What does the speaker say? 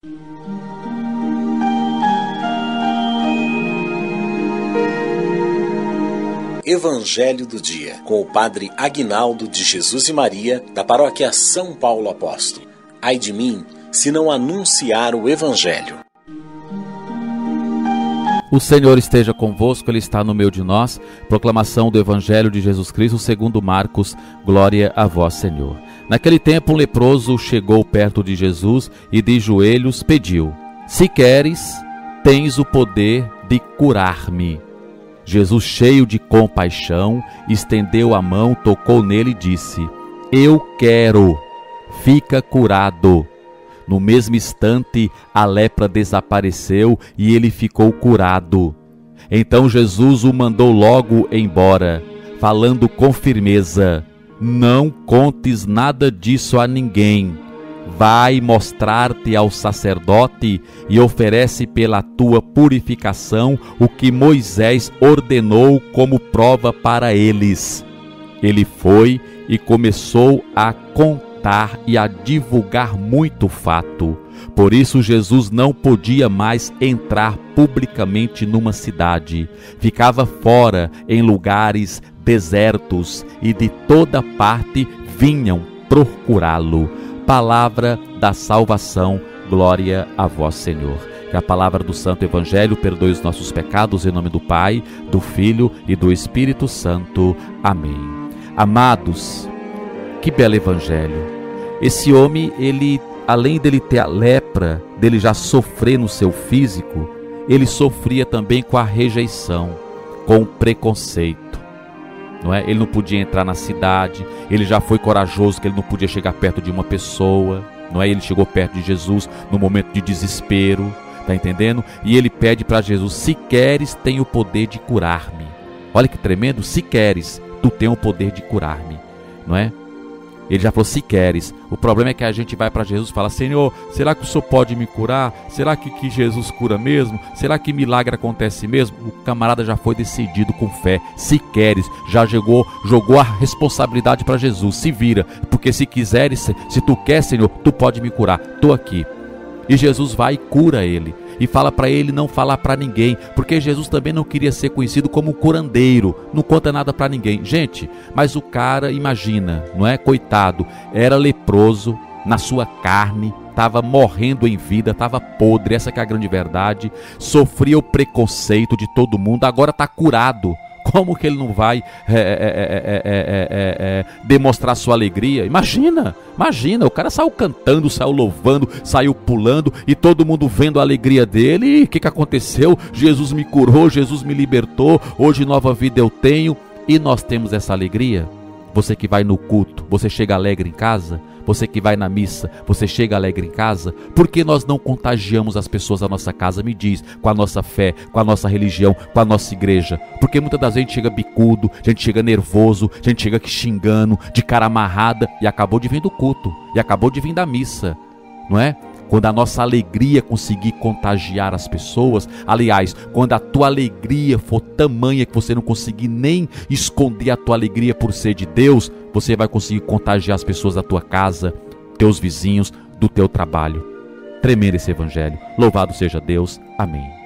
Evangelho do Dia, com o Padre Aguinaldo de Jesus e Maria, da Paróquia São Paulo Apóstolo. Ai de mim, se não anunciar o Evangelho. O Senhor esteja convosco, Ele está no meio de nós. Proclamação do Evangelho de Jesus Cristo segundo Marcos. Glória a vós, Senhor. Naquele tempo, um leproso chegou perto de Jesus e de joelhos pediu: se queres, tens o poder de curar-me. Jesus, cheio de compaixão, estendeu a mão, tocou nele e disse: eu quero, fica curado. No mesmo instante, a lepra desapareceu e ele ficou curado. Então Jesus o mandou logo embora, falando com firmeza: não contes nada disso a ninguém. Vai mostrar-te ao sacerdote e oferece pela tua purificação o que Moisés ordenou como prova para eles. Ele foi e começou a contar e a divulgar muito fato. Por isso Jesus não podia mais entrar publicamente numa cidade. Ficava fora em lugares desertos e de toda parte vinham procurá-lo. Palavra da salvação, glória a vós, Senhor. Que a palavra do Santo Evangelho perdoe os nossos pecados, em nome do Pai, do Filho e do Espírito Santo. Amém. Amados, que belo Evangelho. Esse homem, ele, além dele ter a lepra, dele já sofrer no seu físico, ele sofria também com a rejeição, com o preconceito. Não é? Ele não podia entrar na cidade, ele já foi corajoso que ele não podia chegar perto de uma pessoa, não é? Ele chegou perto de Jesus no momento de desespero, tá entendendo? E ele pede para Jesus: se queres, tem o poder de curar-me. Olha que tremendo, se queres, tu tem o poder de curar-me, não é? Ele já falou: se queres. O problema é que a gente vai para Jesus e fala: Senhor, será que o Senhor pode me curar? Será que Jesus cura mesmo? Será que milagre acontece mesmo? O camarada já foi decidido com fé. Se queres, já jogou a responsabilidade para Jesus. Se vira, porque se quiseres, se tu quer, Senhor, tu pode me curar. Estou aqui. E Jesus vai e cura ele. E fala para ele não falar para ninguém, porque Jesus também não queria ser conhecido como curandeiro, não conta nada para ninguém. Gente, mas o cara, imagina, não é? Coitado, era leproso na sua carne, estava morrendo em vida, estava podre, essa que é a grande verdade, sofria o preconceito de todo mundo, agora está curado. Como que ele não vai demonstrar sua alegria? Imagina, o cara saiu cantando, saiu louvando, saiu pulando e todo mundo vendo a alegria dele. E o que aconteceu? Jesus me curou, Jesus me libertou, hoje nova vida eu tenho. E nós temos essa alegria? Você que vai no culto, você chega alegre em casa? Você que vai na missa, você chega alegre em casa? Por que nós não contagiamos as pessoas da nossa casa? Me diz, com a nossa fé, com a nossa religião, com a nossa igreja. Porque muitas das vezes a gente chega bicudo, a gente chega nervoso, a gente chega xingando, de cara amarrada, e acabou de vir do culto, e acabou de vir da missa, não é? Quando a nossa alegria conseguir contagiar as pessoas, aliás, quando a tua alegria for tamanha que você não conseguir nem esconder a tua alegria por ser de Deus, você vai conseguir contagiar as pessoas da tua casa, teus vizinhos, do teu trabalho. Tremendo esse Evangelho. Louvado seja Deus. Amém.